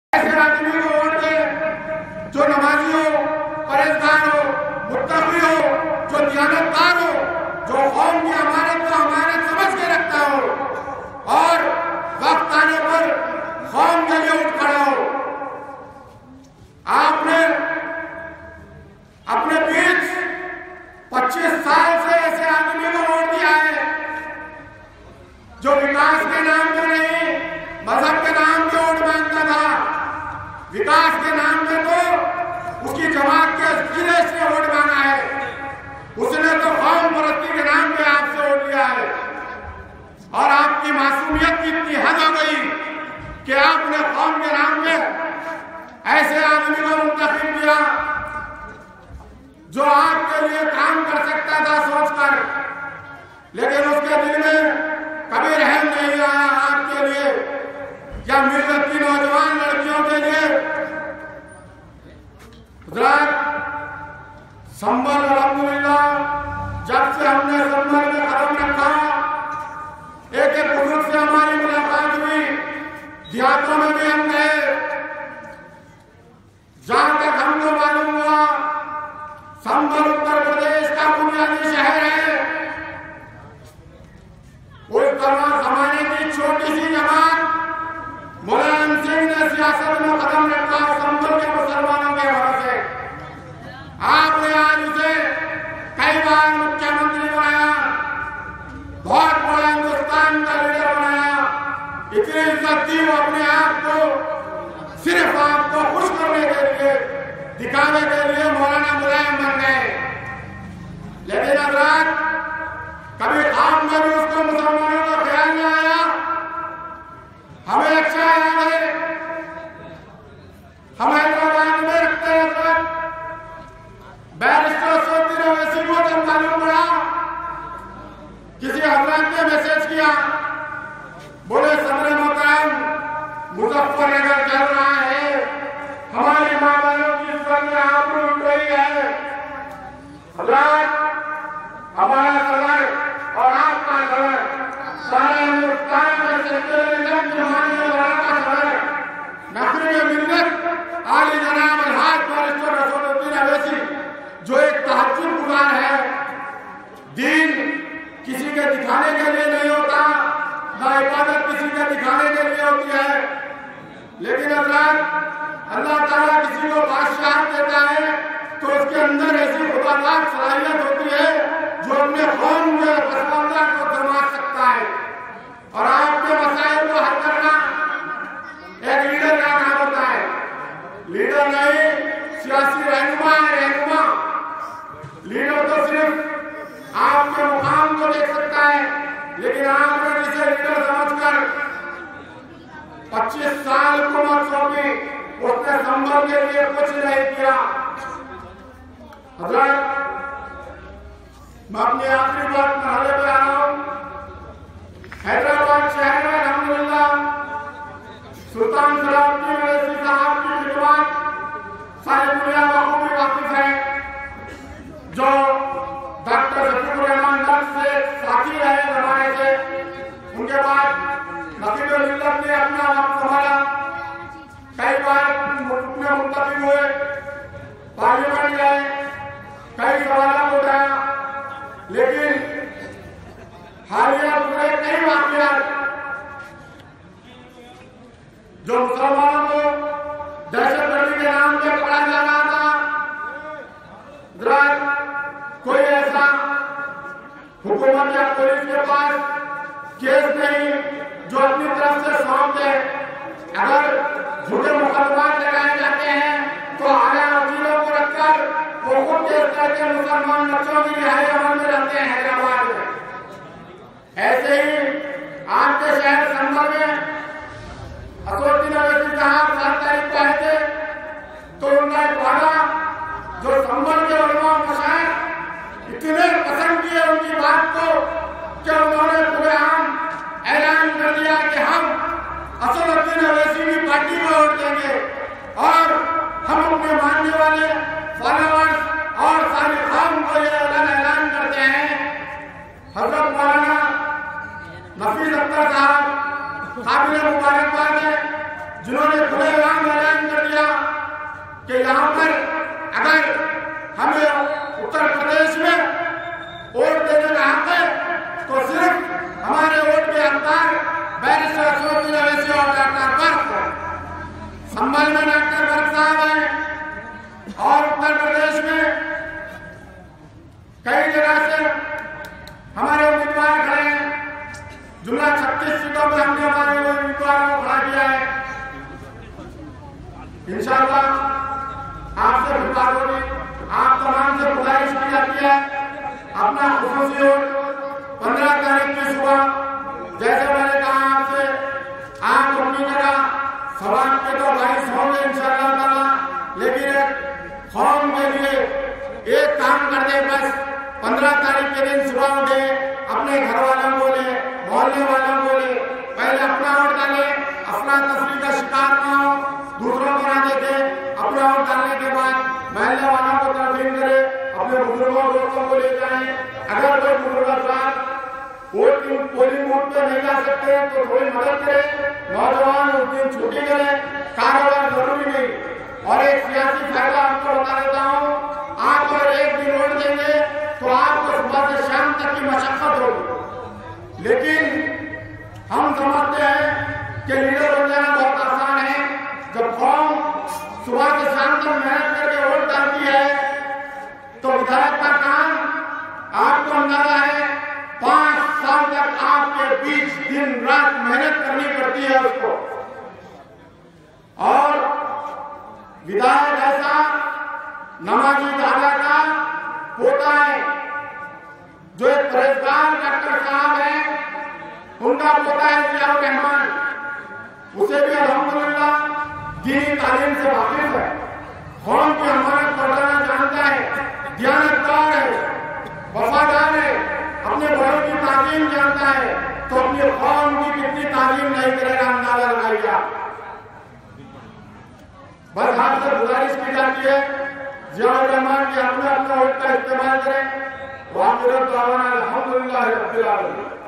ऐसे आदमी को वोट दे जो नमाजी हो, परहेजगार हो, मुत्तकी हो, जो दियानतदार हो, जो कौम की अमानत को अमानत समझ के रखता हो और वक्त आने पर कौम के लिए उठ खड़ा हो। आपने अपने बीच 25 साल से ऐसे आदमी को वोट दिया है जो विकास के नाम पे नहीं, मजहब के नाम पे वोट मांगता था। विकास के नाम पे तो उसकी जमात के गिरेश ने वोट मांगा है, उसने तो कौम परस्ती के नाम पे आपसे वोट लिया है। और आपकी मासूमियत की इतनी हद हो गई कि आपने कौम के नाम पे ऐसे आदमी को मुंतखब किया जो आपके लिए काम कर सकता था सोचकर, लेकिन उसके दिल में कभी रहम नहीं आया आपके लिए या मिल्लत की नौजवान लड़कियों के लिए। संभल अल्हम्दुलिल्लाह जब से हमने संभल में कदम रखा, एक एक बुजुर्ग से हमारी मुलाकात हुई, देहातों में भी हम गए। जहां तक हमको मालूम हुआ संभल उत्तर प्रदेश का बुनियादी शहर है। उस जमाने की छोटी सी जमात मुलायम सिंह ने सियासत में कदम रखा संभल के मुसलमानों के भरोसे। आपने आज उसे कई बार मुख्यमंत्री बनाया, बहुत बड़ा हिंदुस्तान का लीडर बनाया, इतनी इज्जत दी वो अपने आप को सिर्फ आपको खुश करने के लिए, दिखावे के लिए मौलाना मुलायम बन गए। लेकिन हज़रात कभी ख्वाब में भी उसको मुसलमानों का ख्याल नहीं आया। हमें अच्छा याद है, हम हैदराबाद में रखते हैं बैरिस्टर सोती वैसी को जब मालूम पड़ा, किसी हजरत ने मैसेज किया, बोले सदर मोहतरम मुजफ्फरनगर चल रहा है, हमारी माँ बहनों की इज्जत में आबरू उठ रही है। हजरत हमारा सदर और आपका सदर सारे हिंदुस्तान में सेक्युलरिज्म की मानने वाला का सदर नकली मिल्लत आली जनाब अलहाज बैरिस्टर रसूलुद्दीन अवैसी जो एक तहज्जुद गुजार है। दीन किसी के दिखाने के लिए नहीं होता, ना इबादत किसी के दिखाने के लिए होती है। लेकिन अल्लाह ताला किसी को बादशाह देता है तो उसके अंदर ऐसी खुदादार सलाहियत होती है जो अपने कौम में पसमानदा को दरमा सकता है। और आपके मसाइल को हल करना एक लीडर का काम होता है। लीडर नहीं, सियासी रहनुमा है। रहनुमा लीडर तो सिर्फ आपके मुकाम को देख सकता है, लेकिन आपने जिसे लीडर समझकर 25 साल हुकूमत सौंपी, उसने संभल के लिए कुछ नहीं किया। हज़रत मैं अपनी आखिरी बात मरहले पे आ रहा हूँ। हैदराबाद शहर में अल्हम्दुलिल्लाह सुल्तान सलाहुद्दीन अवैसी साहब की खिदमत सारी दुनिया बखूबी वाकिफ है, जो डॉक्टर रफीकुर रहमान दर्द से साथी रहे जमाने से। उनके बाद नकीब मिल्लत ने अपना वक्त संभाला, कई बार मुल्क में मुंतखब हुए, पार्लियामेंट गए, कई सवालों को उठाया, लेकिन हालिया पूरे कई वाकयात जो मुसलमानों को दहशतगर्दी के नाम पे पकड़ा जा रहा था, कोई ऐसा हुकूमत या पुलिस के पास केस नहीं जो अपनी तरफ से सौंप दे। अगर झूठे मुकदमात लगाए जाते हैं तो आला वकीलों को रखकर वो खुद केस करके मुसलमान बच्चों की रिहाई अमल में रहते हैं हैदराबाद में। ऐसे ही आपके शहर संभल में असदुद्दीन अवैसी साहब 7 तारीख को आए थे, तो उनका एक वादा जो संभल के उलमा मशाइख इतने पसंद किए उनकी बात को कि उन्होंने खुलेआम ऐलान कर दिया कि हम असदुद्दीन अवैसी की पार्टी में वोट देंगे और हम अपने मानने वाले फॉलोअर्स और सारी कौम को यह ऐलान करते हैं। हजरत मौलाना नफीस अख्तर साहब काबिल मुबारकबाद है जिन्होंने खुलेआम कि यहाँ पर अगर हमें उत्तर प्रदेश में वोट देने का हक है तो सिर्फ हमारे वोट के हकदार बैरिस्टर अशोक अवैसी और डॉक्टर बर्क, संभल में डॉक्टर बर्क साहब हैं और उत्तर प्रदेश में कई जगह से हमारे उम्मीदवार खड़े हैं। जुमला 36 सीटों में हमने हमारे उम्मीदवारों को खड़ा किया है। इंशाअल्लाह आपसे बात होगी, आप तमाम से गुजारिश की जाती है अपना खुसूसी वोट 15 तारीख की सुबह, जैसे मैंने कहा आपसे, आप अपनी जगह सवाल के तो 22 होंगे इंशाअल्लाह ताला, लेकिन कौम के लिए एक काम कर दे, बस 15 तारीख के दिन सुबह उठे, अपने घर वालों को ले, मोहल्ले वालों को ले, पहले अपना वोट डाले, अपना तस्वीर का शिकार ना हो, दूसरों को ना देखे, अपना वोट डालने के बाद मोहल्ले वालों को तरफीन करे, अपने बुजुर्गों दोस्तों को ले जाए। अगर कोई बुजुर्ग पोलिंग बूथ पे नहीं जा सकते तो थोड़ी मदद करे, नौजवान उस दिन छुट्टी करे, कारोबार जरूरी नहीं। और एक सियासी फायदा आपको बता देता हूँ, आप अगर एक दिन वोट देंगे तो आपको सुबह से शाम तक की मशक्कत होगी, लेकिन हम समझते हैं कि लीडर बन जाना बहुत आसान है। जब कौम सुबह से शाम तक मेहनत करके वोट डालती है तो विधायक का काम आपको अंदाजा है 5 साल तक आपके बीच दिन रात मेहनत करनी पड़ती है उसको। और विधायक ऐसा नमाजी दादा का पोता है, जो एक परहेजगार डॉक्टर साहब है, उनका पोता है जियाउर रहमान, उसे भी अल्हम्दुलिल्लाह दीनी तालीम से वाकिफ है, कौम की अमानत बढ़ाना जानता है, दियानतदार है, वफादार है, अपने बड़ों की तालीम जानता है, तो अपनी कौम की कितनी तालीम नहीं करेगा अंदाजा लगाइए। बस आपसे गुजारिश की जाती है जियाउर रहमान के अपने वोट का इस्तेमाल करें। वाक़िअत दावाना अल्हम्दुलिल्लाह रब्बिल आलमीन।